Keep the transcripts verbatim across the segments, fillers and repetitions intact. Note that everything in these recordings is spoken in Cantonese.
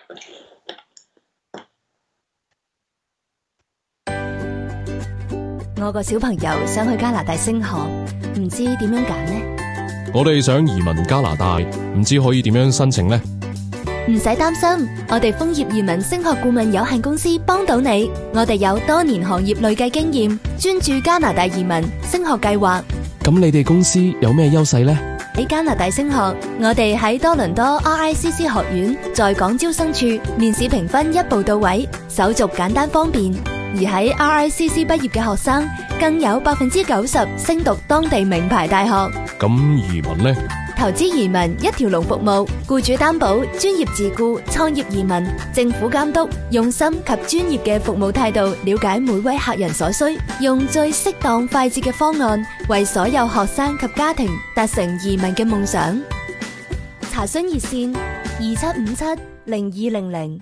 我個小朋友想去加拿大升學，唔知點樣揀呢？ 我哋想移民加拿大，唔知可以點樣申請呢？ 唔使擔心，我哋楓葉移民升學顧問有限公司幫到你。我哋有多年行業累計經驗，專注加拿大移民升學計劃。 咁你哋公司有咩優勢呢？ 喺加拿大升學，我哋喺多倫多 R I C C 學院在港招生處面試評分一步到位，手續簡單方便。而喺 R I C C 畢業嘅學生，更有百分之九十升讀當地名牌大學。 咁移民呢？ 投資移民一條龍服務，僱主擔保、專業自僱、創業移民、政府監督，用心及專業嘅服務態度，了解每位客人所需，用最適當快捷嘅方案，為所有學生及家庭達成移民嘅夢想。查詢熱線二七五七零二零零。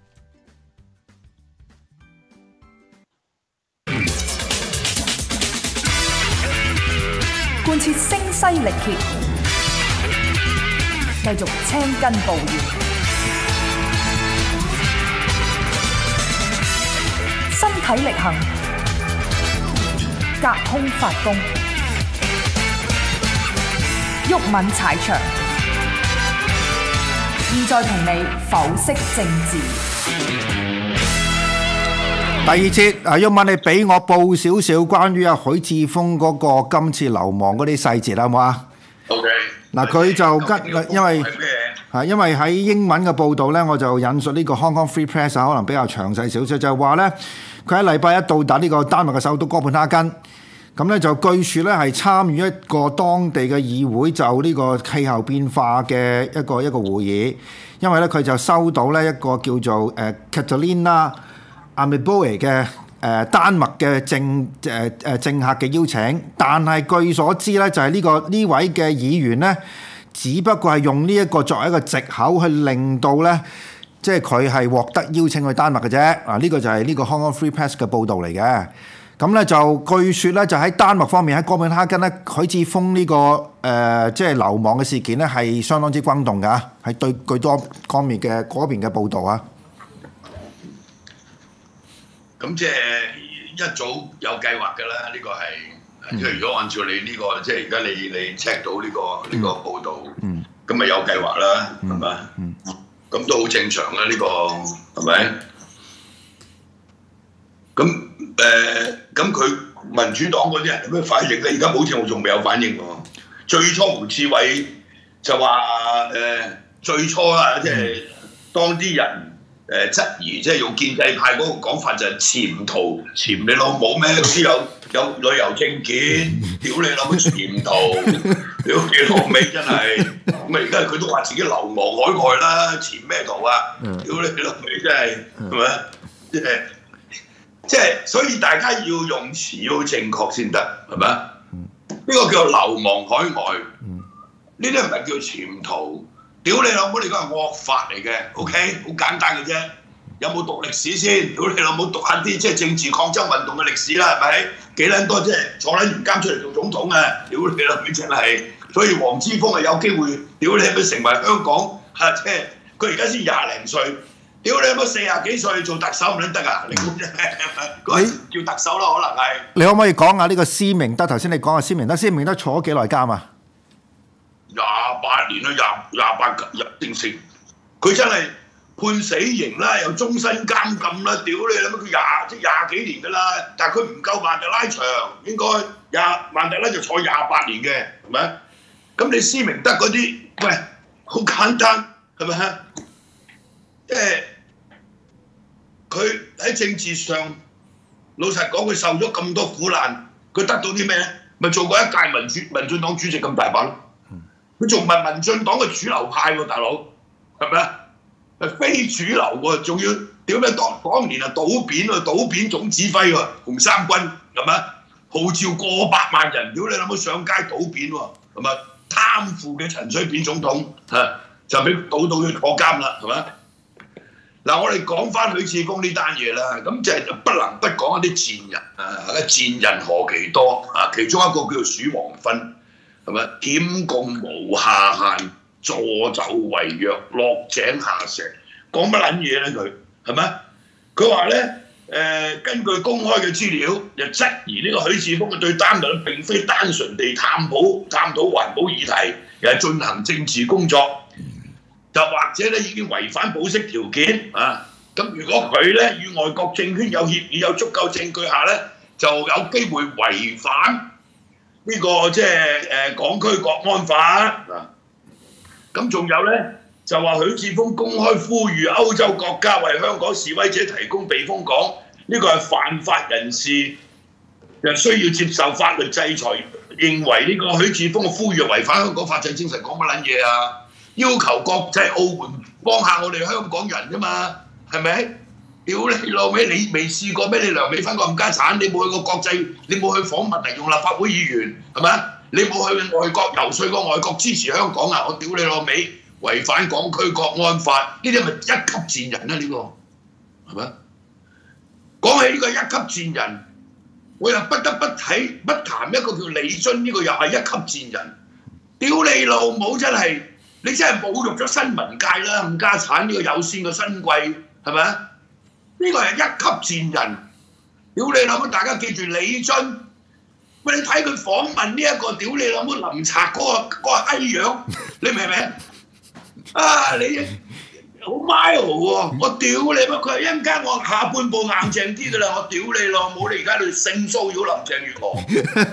貫徹聲嘶力竭，繼續青筋暴現，身體力行，隔空發功，毓民踩場。現在同你剖析政治。 第二節啊，毓民你俾我報少少關於阿許智峰嗰個今次流亡嗰啲細節好唔好啊 ？OK。嗱， 佢就跟因為係因為喺英文嘅報導咧，我就引述呢個 Hong Kong Free Press 可能比較詳細少少，就係話咧，佢喺禮拜一到達呢個丹麥嘅首都哥本哈根，咁咧就據説咧係參與一個當地嘅議會就呢個氣候變化嘅一個一個會議，因為咧佢就收到咧一個叫做誒 Catalina Amiboe 嘅誒丹麥嘅政誒誒政客嘅邀請，但係據所知咧就係呢個呢位嘅議員咧，只不過係用呢一個作為一個藉口去令到咧，即係佢係獲得邀請去丹麥嘅啫。啊，呢個就係呢個 Hong Kong Free Press 嘅報導嚟嘅。咁咧就據説咧就喺丹麥方面喺哥本哈根咧，許智峰呢個誒即係流亡嘅事件咧係相當之轟動㗎，係對據多方面嘅嗰邊嘅報導啊。 咁即係一早有計劃㗎啦，呢、這個係即係如果按照你呢、這個即係而家你你 check 到呢、這個呢、這個報導，咁咪、嗯、有計劃啦，係咪？咁都好正常啦，呢、這個係咪？咁誒咁佢民主黨嗰啲人有咩反應咧？而家好似我仲未有反應喎。最初胡志偉就話誒、呃、最初啊，即係當啲人。誒質疑即係用建制派嗰個講法就係潛逃潛你老母咩？嗰啲有有旅遊證件，屌你老母潛逃，屌你老味真係咁啊！而家佢都話自己流亡海外啦，潛咩逃啊？屌你老味真係係咪？即係即係，所以大家要用詞要正確先得係咪？呢個叫流亡海外，呢啲唔係叫潛逃。屌你老母！你講係惡法嚟嘅 ，OK， 好簡單嘅啫。有冇讀歷史先？屌你老母，讀下啲即係政治抗爭運動嘅歷史啦，係咪？幾撚多即係坐撚完監出嚟做總統啊！屌你老母真係，所以黃之鋒係有機會，屌你咪成為香港嚇，即係佢而家先廿零歲，屌你老母四廿幾歲做特首唔撚得啊！你估真係叫特首啦，可能係。 你可唔可以講下呢個施明德？頭先你講下施明德，施明德坐咗幾耐監啊？ 廿八年啦，廿廿八入定成，佢真係判死刑啦，又終身監禁啦，屌你啦！佢廿即係廿幾年噶啦，但係佢唔夠曼特拉長，應該廿曼特拉就坐廿八年嘅，係咪？咁你施明德嗰啲，喂，好簡單，係咪啊？即係佢喺政治上，老實講，佢受咗咁多苦難，佢得到啲咩咧？咪做過一屆民主民進黨主席咁大把咯。佢仲唔係民進黨嘅主流派喎，大佬係咪啊？係非主流喎，仲要點樣當當年啊倒扁啊倒扁總指揮喎，紅三軍係咪？號召過百萬人，屌你諗冇上街倒扁喎，係咪？貪腐嘅陳水扁總統嚇就俾倒到佢坐監啦，係咪？嗱，我哋講翻許智峰呢單嘢啦，咁就係不能不講一啲賤人啊！賤人何其多啊！其中一個叫做鼠黃芬。係咪檢共無下限，助紂為虐，落井下石， 講乜撚嘢咧？佢係咪？佢話咧誒，根據公開嘅資料，就質疑呢個許智峰對丹麥並非單純地探討探討環保議題，而係進行政治工作，就或者咧已經違反保釋條件啊。咁如果佢咧與外國政圈有協議、有足夠證據下咧，就有機會違反呢、這個即係誒港區國安法啊。咁仲有咧就話許智峰公開呼籲歐洲國家為香港示威者提供避風港，呢、這個係犯法人士，就需要接受法律制裁。認為呢個許智峰嘅呼籲違反香港法制精神，講乜撚嘢啊？要求國際奧援幫下我哋香港人啫嘛，係咪？屌你老味，你未試過咩？你梁美芬個冚家產，你冇去過國際，你冇去訪問嚟用立法會議員係咪？你冇去外國游說過外國支持香港啊！我屌你老味，違反港區國安法，呢啲係咪一級賤人啊？呢、這個係咪？講起呢個一級賤人，我又不得不睇不談一個叫李津，呢、這個又係一級賤人。屌你老母真係，你真係侮辱咗新聞界啦！冚家產呢個有線嘅新貴係咪？呢個係一級賤人。屌你老母！大家記住李津。喂，你睇佢訪問呢、這、一個屌你老母林賊嗰、那個嗰、那個閪樣，你明唔明？啊，你好 mile 喎！我屌你乜？佢一陣間我下半部硬淨啲㗎啦！我屌你老母！你而家喺度性騷擾林鄭月娥。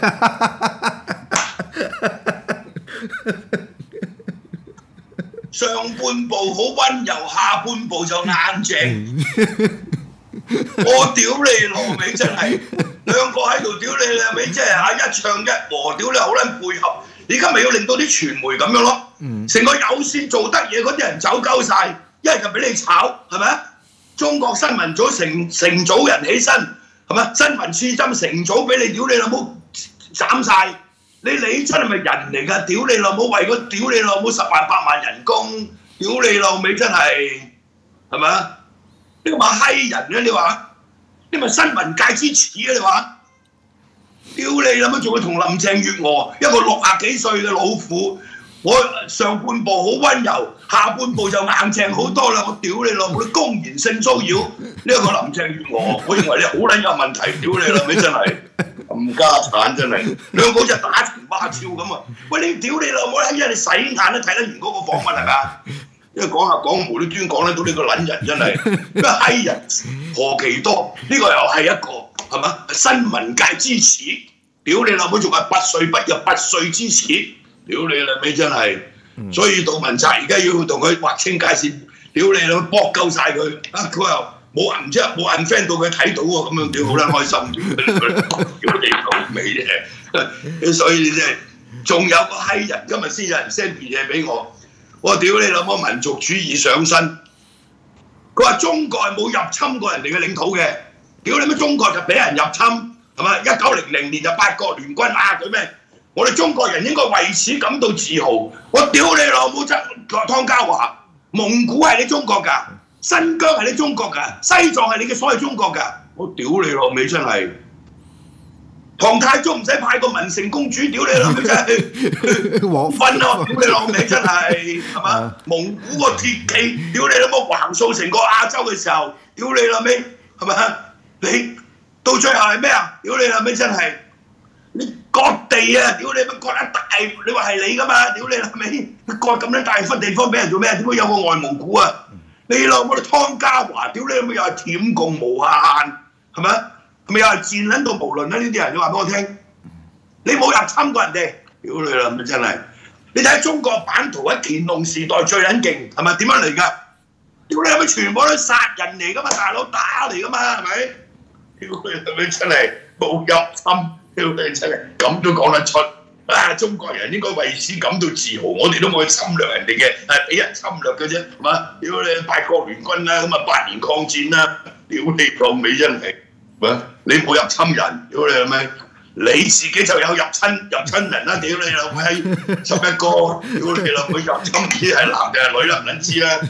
上半部好溫柔，下半部就硬淨。我屌你老味真係，兩個喺度屌你老味，即係嚇一唱一和，屌你好撚配合。而家咪要令到啲傳媒咁樣咯，成個有線做得嘢嗰啲人走鳩晒，一係就俾你炒，係咪？中國新聞組成成組人起身，係咪？新聞刺針成組俾你屌你老母斬晒。你李津係咪人嚟㗎？屌你老母，為咗屌你老母十萬八萬人工，屌你老味真係係咪啊？呢個咪閪人咧？你話你咪新聞界之恥啊？你話屌你老母，仲要同林鄭月娥一個六廿幾歲嘅老婦，我上半部好溫柔，下半部就硬淨好多啦！我屌你老母，你公然性騷擾呢一個林鄭月娥，我認為你好撚有問題，屌你老味真係。冚家產真係，兩個好似打情罵俏咁啊！喂，你屌你老母啦！因為你洗眼都睇得完嗰個訪問係咪啊？因為講下講無端端講得到呢個撚人真係，咩閪人何其多？呢、這個又係一個係嘛？新聞界之恥，屌你老母仲係拔萃不入拔萃之恥，屌你老味真係！所以杜汶澤而家要同佢劃清界線，屌你老母搏夠晒佢啊！佢又〜冇人唔知冇人 friend 到佢睇到喎，咁樣屌好撚開心，屌你老味啫！所以即係仲有個閪人，今日先有人 send 件嘢俾我，我屌你老母民族主義上身，佢話中國係冇入侵過人哋嘅領土嘅，屌你乜中國就俾人入侵係咪？一九零零年就八國聯軍啊佢咩？我哋中國人應該為此感到自豪。我屌你老母真湯家驊，蒙古係你中國㗎。新疆係你中國㗎，西藏係你嘅所謂中國㗎，我屌你老味真係！唐太宗唔使派個文成公主，屌你老味真係黃昏咯，屌你老味真係係嘛？蒙古個鐵騎，屌你老母橫掃成個亞洲嘅時候，屌你老味係咪？你到最後係咩啊？屌你老味真係！你割地啊！屌你乜割一大，你話係你㗎嘛？屌你老味，割咁樣大忽地方俾人做咩？點解有個外蒙古啊？你老母你湯家驊，屌你老母又係舔共無限，係咪？係咪又係賤撚到無論咧？呢啲人你話俾我聽，你冇入侵過人哋，屌你老母真係！你睇中國版圖喺乾隆時代最撚勁，係咪點樣嚟㗎？屌你老母全部都殺人嚟㗎嘛，大佬打嚟㗎嘛，係咪？屌你老母真係冇入侵，屌你真係咁都講得出。啊！中國人應該為此感到自豪，我哋都冇去侵略人哋嘅，係俾人侵略嘅啫，係嘛？屌你八國聯軍啦，咁啊八年抗戰啦，屌你老味真係，係你冇入侵人，屌你老味，你自己就有入侵入侵人啦，屌你老味，十一個，屌你老味入侵唔知係男定係女啦，唔撚知啦。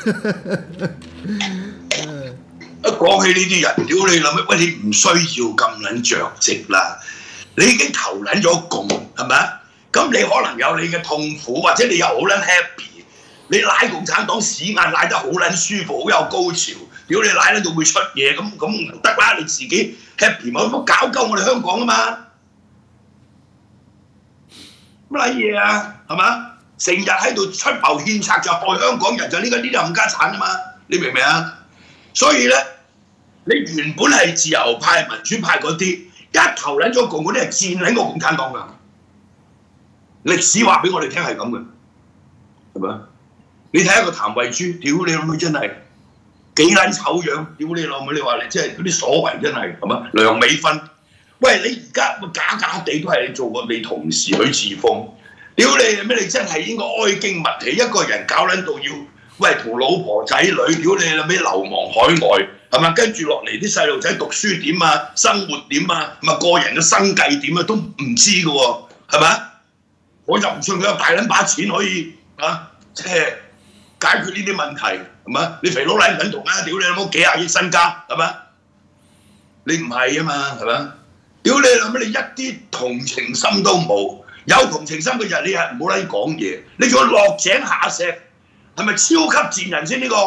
一講起呢啲人，屌你老味，喂你唔需要咁撚着跡啦。你已經投撚咗共係咪啊？咁你可能有你嘅痛苦，或者你又好撚 happy， 你拉共產黨屎眼拉得好撚舒服，好有高潮。屌你拉喺度會出嘢，咁咁唔得啦！你自己 happy 咪冇搞鳩我哋香港啊嘛！乜撚嘢啊？係嘛？成日喺度出謀獻策就害香港人，就呢個呢啲冚家產啊嘛！你明唔明啊？所以咧，你原本係自由派、民主派嗰啲，一頭撚咗共嗰啲係佔領過共產黨㗎。歷史話俾我哋聽係咁嘅，係咪？你睇下個譚慧珠，屌你老母真係〜幾撚醜樣，屌你老母！你話你即係嗰啲所謂真係係嘛？梁美芬，喂你而家假假地都係做過你同事許智峰，屌你咩？你真係應該哀矜勿喜，一個人搞撚到要喂同老婆仔女，屌你老味流亡海外，係咪？跟住落嚟啲細路仔讀書點啊，生活點啊，咪個人嘅生計點啊，都唔知嘅喎，係咪？我就唔信佢有大撚把錢可以啊，即係解決呢啲問題。係嘛？你肥佬撚唔撚同啊？屌你老母幾廿億身家係嘛？你唔係啊嘛係嘛？屌你老母你一啲同情心都冇，有同情心嘅人你係唔好撚講嘢，你仲要落井下石，係咪超級賤人先呢個？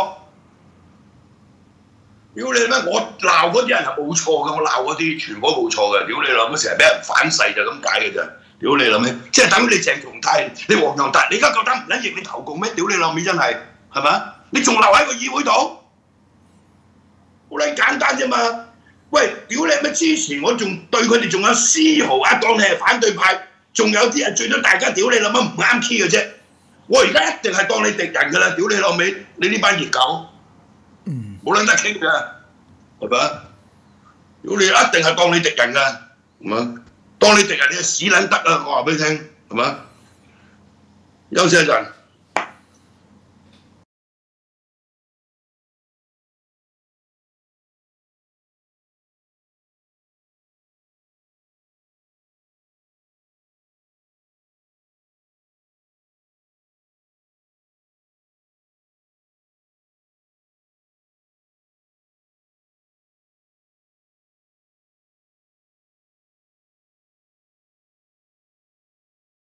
屌你咩？我鬧嗰啲人係冇錯嘅，我鬧嗰啲全部都冇錯嘅。屌你老母成日俾人反噬就咁解嘅啫。屌你老味，即係等於你鄭松泰、你黃洋達，你而家夠膽唔撚認你投共咩？屌你老味真係係嘛？你仲留喺個議會度，好撚簡單啫嘛！喂，屌你咩？之前我仲對佢哋仲有絲毫啊，當你係反對派，仲有啲人最多大家屌你老母唔啱 key 嘅啫。我而家一定係當你敵人㗎啦！屌你老味，你呢班熱狗，冇撚得傾㗎，係咪？屌你一定係當你敵人㗎，係嘛？當你敵人你係屎撚得啊！我話俾你聽，係嘛？休息一陣。